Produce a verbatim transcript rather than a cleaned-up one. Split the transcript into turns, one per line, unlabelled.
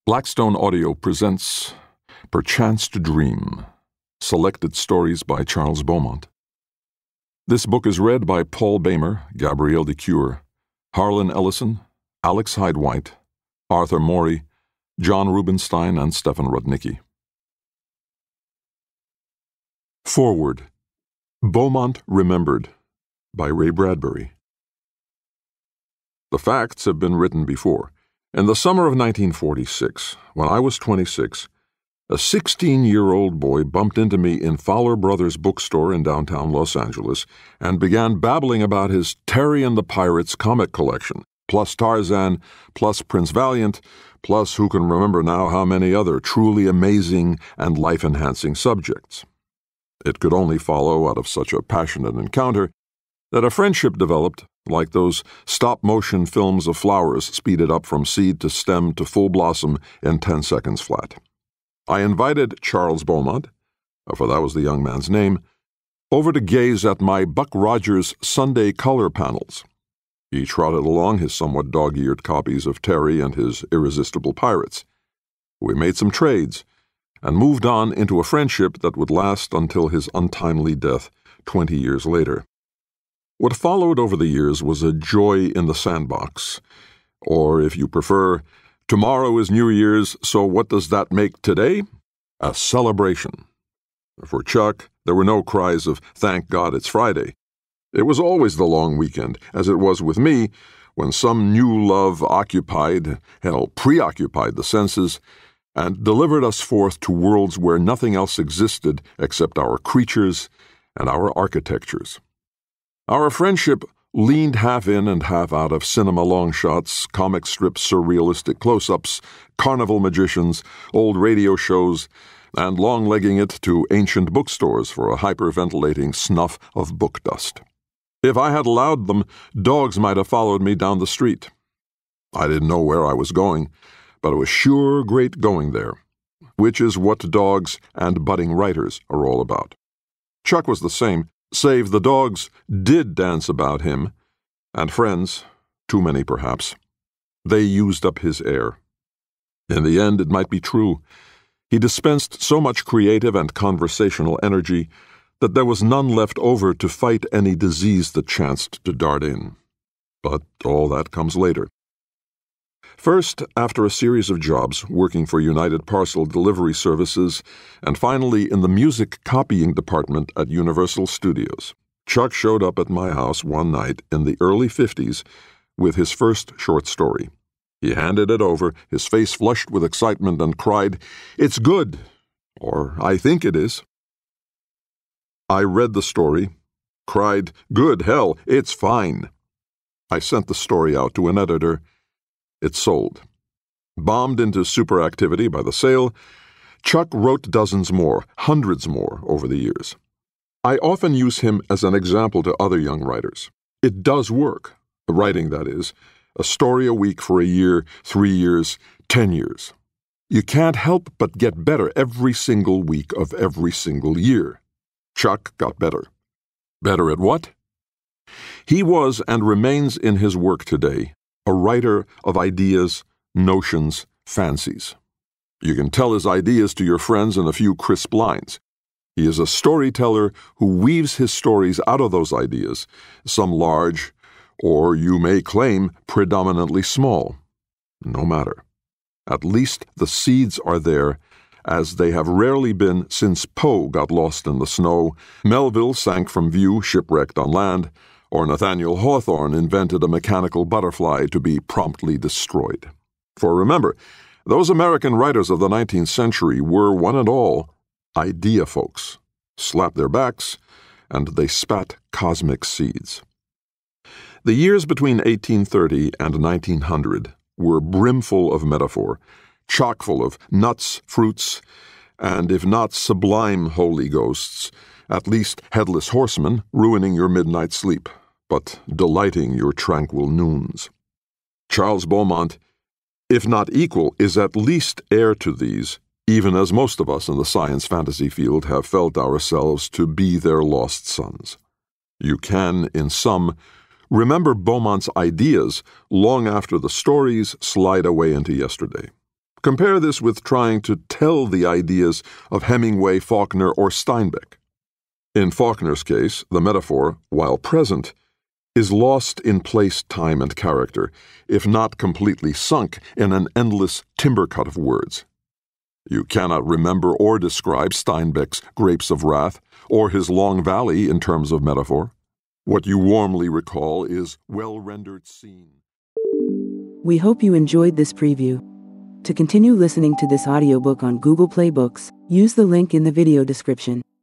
Blackstone Audio presents Perchance to Dream, selected stories by Charles Beaumont. This book is read by Paul Boehmer, Gabrielle de Cuir, Harlan Ellison, Alex Hyde-White, Arthur Morey, John Rubinstein, and Stefan Rudnicki. Forward. Beaumont Remembered by Ray Bradbury. The facts have been written before. In the summer of nineteen forty-six, when I was twenty-six, a sixteen-year-old boy bumped into me in Fowler Brothers bookstore in downtown Los Angeles and began babbling about his Terry and the Pirates comic collection, plus Tarzan, plus Prince Valiant, plus who can remember now how many other truly amazing and life-enhancing subjects. It could only follow out of such a passionate encounter that a friendship developed, like those stop-motion films of flowers speeded up from seed to stem to full blossom in ten seconds flat. I invited Charles Beaumont, for that was the young man's name, over to gaze at my Buck Rogers Sunday color panels. He trotted along his somewhat dog-eared copies of Terry and his irresistible pirates. We made some trades and moved on into a friendship that would last until his untimely death twenty years later. What followed over the years was a joy in the sandbox, or, if you prefer, tomorrow is New Year's, so what does that make today? A celebration. For Chuck, there were no cries of, "Thank God it's Friday." It was always the long weekend, as it was with me, when some new love occupied, hell, preoccupied the senses, and delivered us forth to worlds where nothing else existed except our creatures and our architectures. Our friendship leaned half in and half out of cinema long shots, comic strips, surrealistic close-ups, carnival magicians, old radio shows, and long-legging it to ancient bookstores for a hyperventilating snuff of book dust. If I had allowed them, dogs might have followed me down the street. I didn't know where I was going, but it was sure great going there, which is what dogs and budding writers are all about. Chuck was the same, save the dogs did dance about him, and friends, too many perhaps, they used up his air. In the end, it might be true. He dispensed so much creative and conversational energy that there was none left over to fight any disease that chanced to dart in. But all that comes later. First, after a series of jobs working for United Parcel Delivery Services, and finally in the music copying department at Universal Studios, Chuck showed up at my house one night in the early fifties with his first short story. He handed it over, his face flushed with excitement, and cried, "It's good," or "I think it is." I read the story, cried, "Good hell, it's fine." I sent the story out to an editor. It sold. Bombed into superactivity by the sale, Chuck wrote dozens more, hundreds more over the years. I often use him as an example to other young writers. It does work, writing that is, a story a week for a year, three years, ten years. You can't help but get better every single week of every single year. Chuck got better. Better at what? He was and remains in his work today a writer of ideas, notions, fancies. You can tell his ideas to your friends in a few crisp lines. He is a storyteller who weaves his stories out of those ideas, some large, or you may claim predominantly small. No matter. At least the seeds are there, as they have rarely been since Poe got lost in the snow, Melville sank from view shipwrecked on land, or Nathaniel Hawthorne invented a mechanical butterfly to be promptly destroyed. For remember, those American writers of the nineteenth century were, one and all, idea folks, slapped their backs, and they spat cosmic seeds. The years between eighteen thirty and nineteen hundred were brimful of metaphor, chock-full of nuts, fruits, and if not sublime holy ghosts, at least headless horsemen ruining your midnight sleep, but delighting your tranquil noons. Charles Beaumont, if not equal, is at least heir to these, even as most of us in the science fantasy field have felt ourselves to be their lost sons. You can, in sum, remember Beaumont's ideas long after the stories slide away into yesterday. Compare this with trying to tell the ideas of Hemingway, Faulkner, or Steinbeck. In Faulkner's case, the metaphor, while present, is lost in place, time, and character, if not completely sunk in an endless timber cut of words. You cannot remember or describe Steinbeck's Grapes of Wrath or his Long Valley in terms of metaphor. What you warmly recall is well-rendered scene.
We hope you enjoyed this preview. To continue listening to this audiobook on Google Play Books, use the link in the video description.